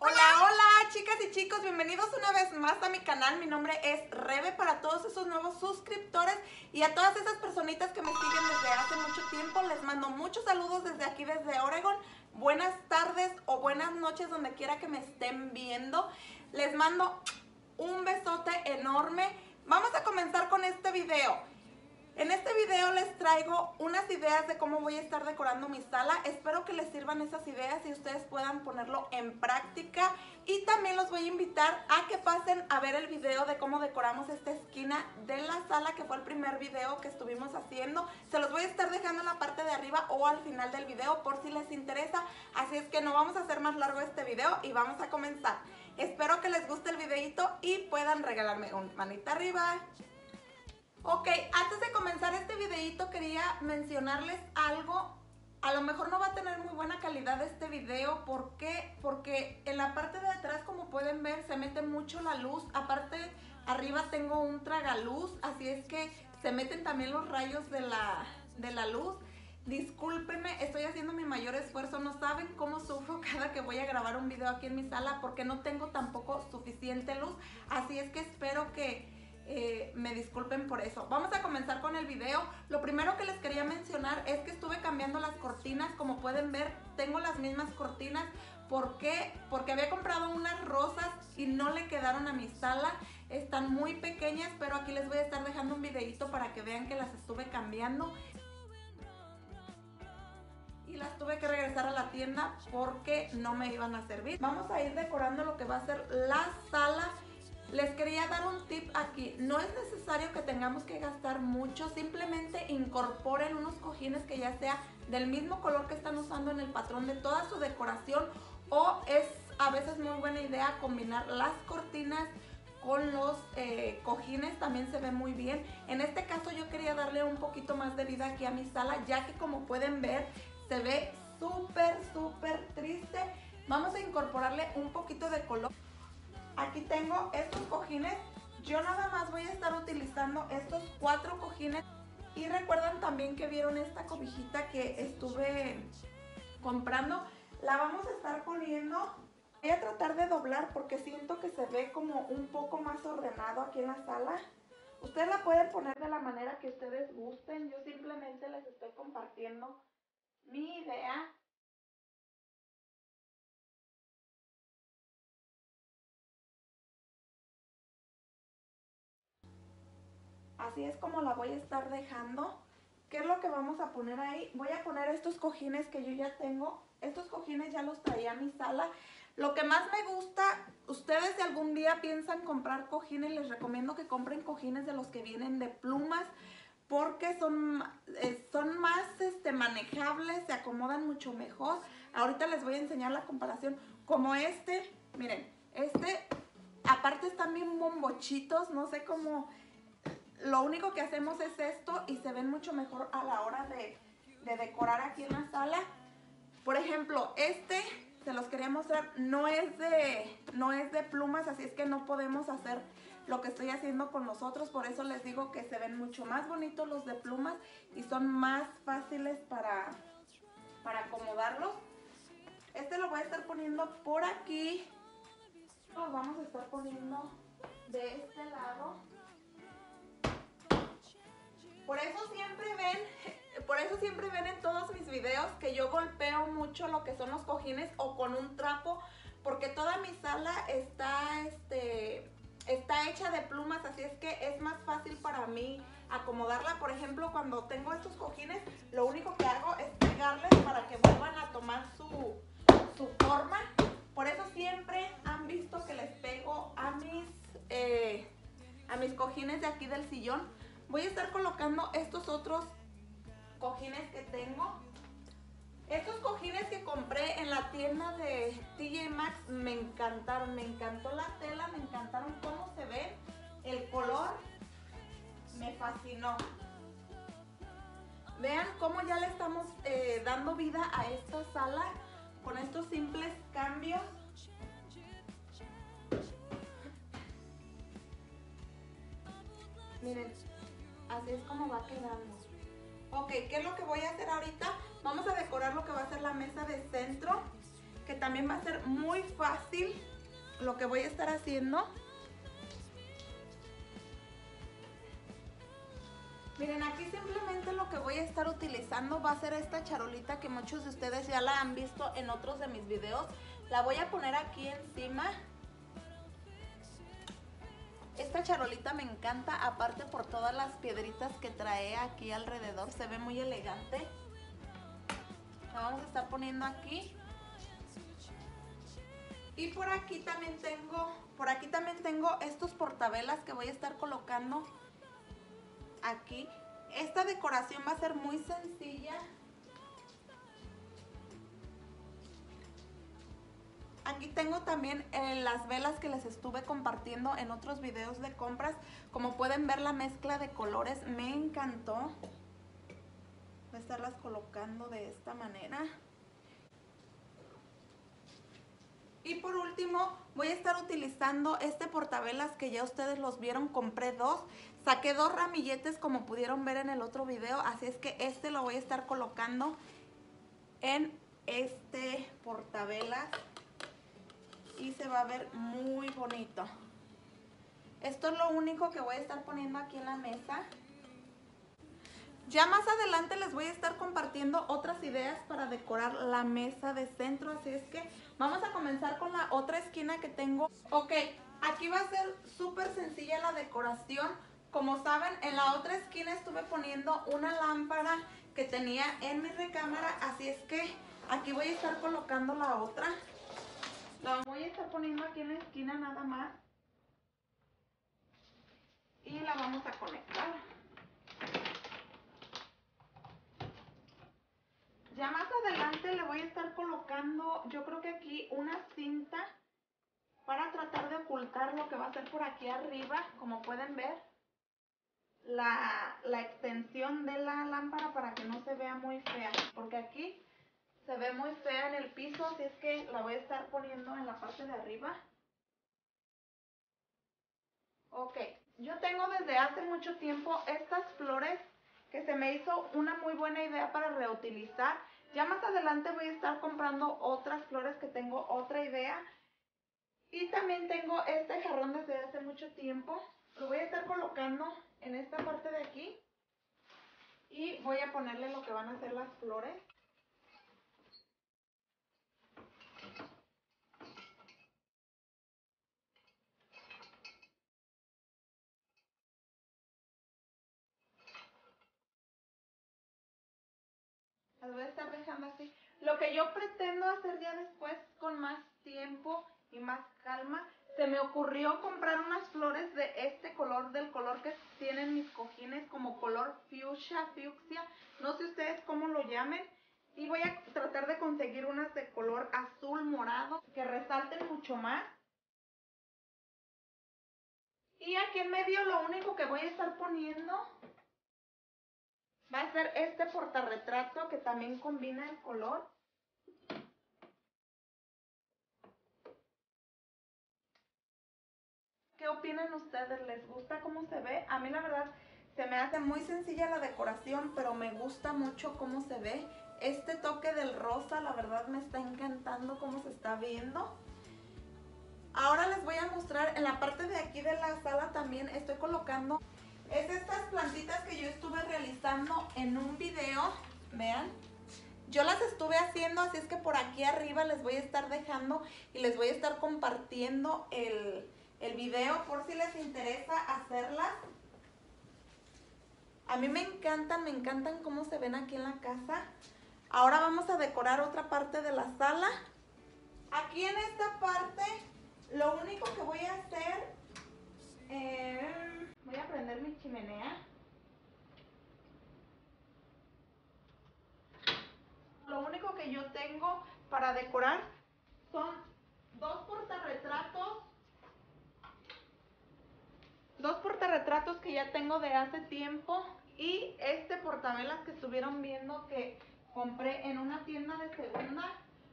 Hola, hola chicas y chicos, bienvenidos una vez más a mi canal. Mi nombre es Rebe, para todos esos nuevos suscriptores y a todas esas personitas que me siguen desde hace mucho tiempo. Les mando muchos saludos desde aquí, desde Oregon. Buenas tardes o buenas noches donde quiera que me estén viendo. Les mando un besote enorme. Vamos a comenzar con este video. En este video les traigo unas ideas de cómo voy a estar decorando mi sala. Espero que les sirvan esas ideas y ustedes puedan ponerlo en práctica. Y también los voy a invitar a que pasen a ver el video de cómo decoramos esta esquina de la sala, que fue el primer video que estuvimos haciendo. Se los voy a estar dejando en la parte de arriba o al final del video por si les interesa. Así es que no vamos a hacer más largo este video y vamos a comenzar. Espero que les guste el videito y puedan regalarme un manita arriba. Ok, antes de comenzar este videito quería mencionarles algo. A lo mejor no va a tener muy buena calidad este video. ¿Por qué? Porque en la parte de atrás, como pueden ver, se mete mucho la luz. Aparte, arriba tengo un tragaluz, así es que se meten también los rayos de la luz. Discúlpenme, estoy haciendo mi mayor esfuerzo. No saben cómo sufro cada que voy a grabar un video aquí en mi sala porque no tengo tampoco suficiente luz. Así es que espero que me disculpen por eso. Vamos a comenzar con el video. Lo primero que les quería mencionar es que estuve cambiando las cortinas. Como pueden ver, tengo las mismas cortinas. ¿Por qué? Porque había comprado unas rosas y no le quedaron a mi sala. Están muy pequeñas, pero aquí les voy a estar dejando un videito para que vean que las estuve cambiando. Y las tuve que regresar a la tienda porque no me iban a servir. Vamos a ir decorando lo que va a ser la sala. Les quería dar un tip aquí. No es necesario que tengamos que gastar mucho. Simplemente incorporen unos cojines que ya sea del mismo color que están usando en el patrón de toda su decoración. O es a veces muy buena idea combinar las cortinas con los cojines. También se ve muy bien. En este caso yo quería darle un poquito más de vida aquí a mi sala, ya que como pueden ver se ve súper triste. Vamos a incorporarle un poquito de color. Aquí tengo estos cojines. Yo nada más voy a estar utilizando estos 4 cojines. Y recuerdan también que vieron esta cobijita que estuve comprando. La vamos a estar poniendo. Voy a tratar de doblar porque siento que se ve como un poco más ordenado aquí en la sala. Ustedes la pueden poner de la manera que ustedes gusten. Yo simplemente les estoy compartiendo mi idea. Así es como la voy a estar dejando. ¿Qué es lo que vamos a poner ahí? Voy a poner estos cojines que yo ya tengo. Estos cojines ya los traía a mi sala. Lo que más me gusta, ustedes si algún día piensan comprar cojines, les recomiendo que compren cojines de los que vienen de plumas, porque son más manejables, se acomodan mucho mejor. Ahorita les voy a enseñar la comparación. Como este, miren, aparte están bien bombochitos, no sé cómo. Lo único que hacemos es esto y se ven mucho mejor a la hora de decorar aquí en la sala. Por ejemplo, se los quería mostrar, no es de plumas, así es que no podemos hacer lo que estoy haciendo con los otros. Por eso les digo que se ven mucho más bonitos los de plumas y son más fáciles para acomodarlos. Lo voy a estar poniendo por aquí. Lo vamos a estar poniendo de este lado. Por eso siempre ven en todos mis videos que yo golpeo mucho lo que son los cojines o con un trapo, porque toda mi sala está hecha de plumas, así es que es más fácil para mí acomodarla. Por ejemplo, cuando tengo estos cojines, lo único que hago es pegarles para que vuelvan a tomar su forma. Por eso siempre han visto que les pego a mis cojines de aquí del sillón. Voy a estar colocando estos otros cojines que tengo. Estos cojines que compré en la tienda de TJ Maxx me encantaron. Me encantó la tela, me encantaron cómo se ven. El color me fascinó. Vean cómo ya le estamos dando vida a esta sala con estos simples cambios. Miren, así es como va quedando. Ok, ¿qué es lo que voy a hacer ahorita? Vamos a decorar lo que va a ser la mesa de centro, que también va a ser muy fácil lo que voy a estar haciendo. Miren, aquí simplemente lo que voy a estar utilizando va a ser esta charolita que muchos de ustedes ya la han visto en otros de mis videos. La voy a poner aquí encima. Esta charolita me encanta, aparte por todas las piedritas que trae aquí alrededor, se ve muy elegante. La vamos a estar poniendo aquí. Y por aquí también tengo estos portavelas que voy a estar colocando aquí. Esta decoración va a ser muy sencilla. Aquí tengo también las velas que les estuve compartiendo en otros videos de compras. Como pueden ver, la mezcla de colores me encantó. Voy a estarlas colocando de esta manera. Y por último voy a estar utilizando este portavelas que ya ustedes los vieron. Compré dos. Saqué dos ramilletes como pudieron ver en el otro video. Así es que este lo voy a estar colocando en este portavelas. Y se va a ver muy bonito. Esto es lo único que voy a estar poniendo aquí en la mesa. Ya más adelante les voy a estar compartiendo otras ideas para decorar la mesa de centro. Así es que vamos a comenzar con la otra esquina que tengo. Ok, aquí va a ser súper sencilla la decoración. Como saben, en la otra esquina estuve poniendo una lámpara que tenía en mi recámara. Así es que aquí voy a estar colocando la otra. La voy a estar poniendo aquí en la esquina nada más. Y la vamos a conectar. Ya más adelante le voy a estar colocando, yo creo que aquí una cinta para tratar de ocultar lo que va a ser por aquí arriba. Como pueden ver, la extensión de la lámpara para que no se vea muy fea. Porque aquí se ve muy fea en el piso, así es que la voy a estar poniendo en la parte de arriba. Ok, yo tengo desde hace mucho tiempo estas flores que se me hizo una muy buena idea para reutilizar. Ya más adelante voy a estar comprando otras flores que tengo otra idea. Y también tengo este jarrón desde hace mucho tiempo. Lo voy a estar colocando en esta parte de aquí. Y voy a ponerle lo que van a ser las flores. Las voy a estar dejando así. Lo que yo pretendo hacer ya después con más tiempo y más calma, se me ocurrió comprar unas flores de este color, del color que tienen mis cojines, como color fucsia. No sé ustedes cómo lo llamen. Y voy a tratar de conseguir unas de color azul morado que resalten mucho más. Y aquí en medio lo único que voy a estar poniendo va a ser este portarretrato que también combina el color. ¿Qué opinan ustedes? ¿Les gusta cómo se ve? A mí la verdad se me hace muy sencilla la decoración, pero me gusta mucho cómo se ve. Este toque del rosa, la verdad me está encantando cómo se está viendo. Ahora les voy a mostrar en la parte de aquí de la sala también estoy colocando. Es estas plantitas que yo estuve realizando en un video, vean. Yo las estuve haciendo, así es que por aquí arriba les voy a estar dejando y les voy a estar compartiendo el video por si les interesa hacerlas. A mí me encantan cómo se ven aquí en la casa. Ahora vamos a decorar otra parte de la sala. Aquí en esta parte, lo único que voy a hacer, voy a prender mi chimenea. Lo único que yo tengo para decorar son dos portarretratos que ya tengo de hace tiempo y este portavelas que estuvieron viendo que compré en una tienda de segunda.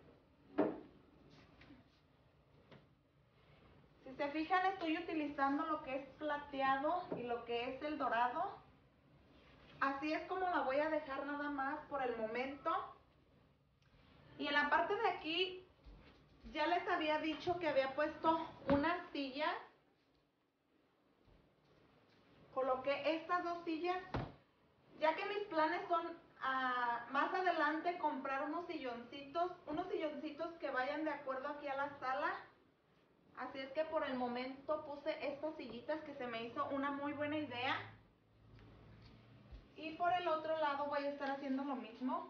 Si se fijan, estoy utilizando lo que es plateado y lo que es el dorado. Así es como la voy a dejar nada más por el momento. Y en la parte de aquí Ya les había dicho que había puesto una silla. Coloqué estas dos sillas, ya que mis planes son más adelante comprar unos silloncitos que vayan de acuerdo aquí a la sala. Así es que por el momento puse estas sillitas, que se me hizo una muy buena idea. Y por el otro lado voy a estar haciendo lo mismo.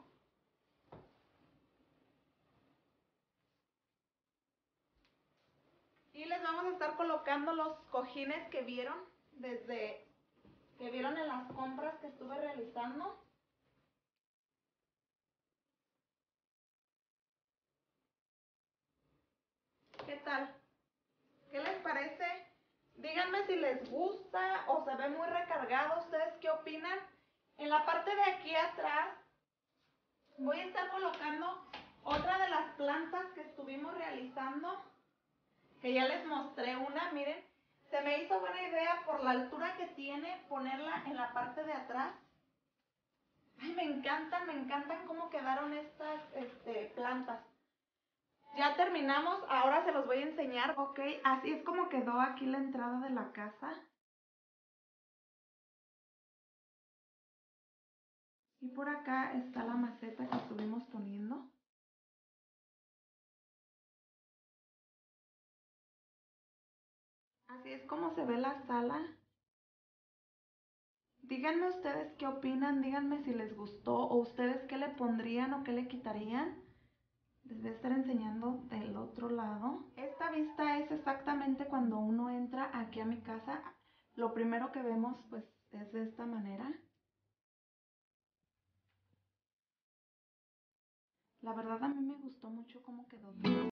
Y les vamos a estar colocando los cojines que vieron en las compras que estuve realizando. ¿Qué tal? ¿Qué les parece? Díganme si les gusta o se ve muy recargado. ¿Ustedes qué opinan? En la parte de aquí atrás voy a estar colocando otra de las plantas que estuvimos realizando, que ya les mostré una, miren. Se me hizo buena idea por la altura que tiene ponerla en la parte de atrás. Ay, me encantan cómo quedaron estas plantas. Ya terminamos, ahora se los voy a enseñar. Ok, así es como quedó aquí la entrada de la casa. Y por acá está la maceta que estuvimos poniendo. Así es como se ve la sala. Díganme ustedes qué opinan, díganme si les gustó o ustedes qué le pondrían o qué le quitarían. Les voy a estar enseñando del otro lado. Esta vista es exactamente cuando uno entra aquí a mi casa. Lo primero que vemos pues es de esta manera. La verdad a mí me gustó mucho cómo quedó todo.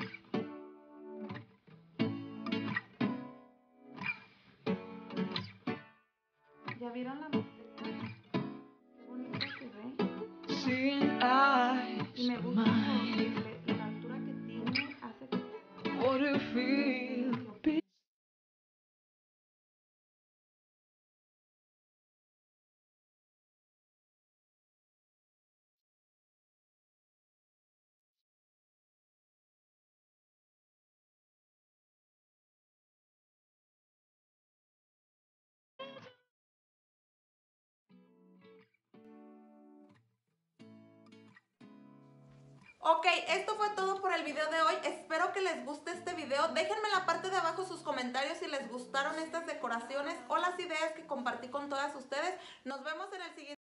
¿Ya vieron la maceta? Qué bonita se ve. Y me gusta porque la altura que tiene hace que Ok, esto fue todo por el video de hoy. Espero que les guste este video. Déjenme en la parte de abajo sus comentarios si les gustaron estas decoraciones o las ideas que compartí con todas ustedes. Nos vemos en el siguiente.